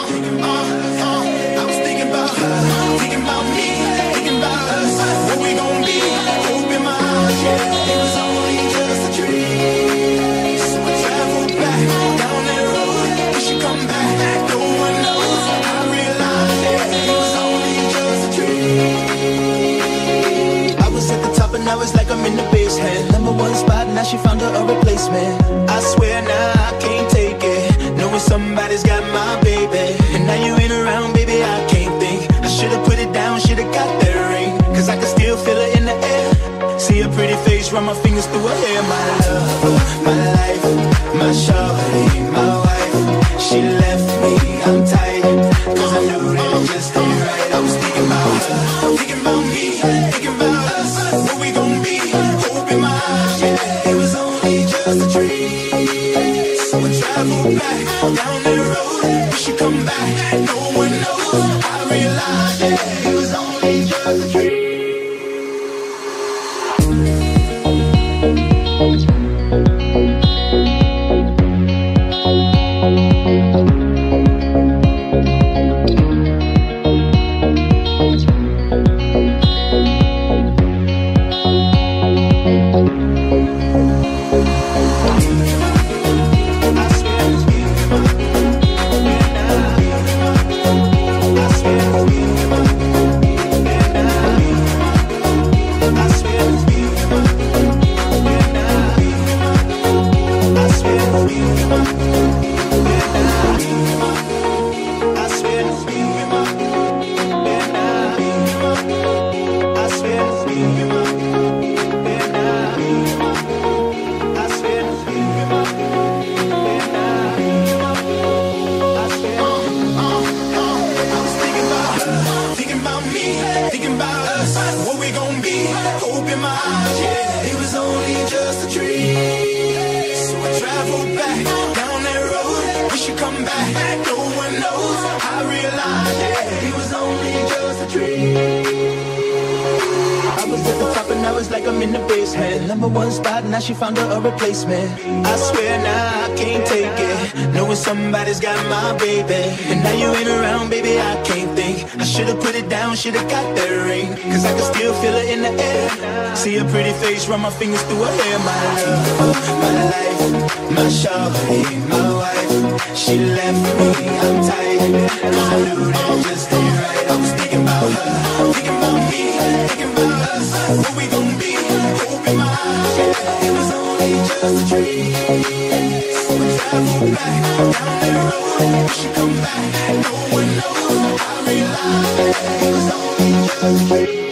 I was thinking about her, thinking about me, thinking about us. What we gon' be? Hope in my eyes, yeah. It was only just a dream. So I traveled back down that road. We should come back. No one knows. I realized it was only just a dream. I was at the top and now it's like I'm in the basement. Number one spot, now she found her a replacement. I swear now I can't take it, knowing somebody's got my baby. And now you ain't around, baby, I can't think. I should've put it down, should've got that ring, cause I can still feel it in the air. See her pretty face, run my fingers through her hair. My love, my life, my shawty, my wife. She left me, I'm tired, cause I knew that it just ain't right. I was thinking about her, thinking about me, thinking about us. What we gon' be? Hope in my eyes, yeah. It was only just a dream. So I traveled back down that road. We should come back. No one knows. I realized it was only just a dream. She found her a replacement. I swear now I can't take it, knowing somebody's got my baby. And now you ain't around, baby, I can't think. I should've put it down, should've got that ring, cause I can still feel it in the air. See her pretty face, run my fingers through her hair. My love, my life, my shawty, my wife. She left me, I'm tired, cause I knew that it just ain't right. I was thinking about her, thinking about me, thinking about us. What we gon' be? Hope in my eyes, yeah. It was only just a dream. So I traveled back down that road. We should come back. No one knows. I realized it was only just a dream.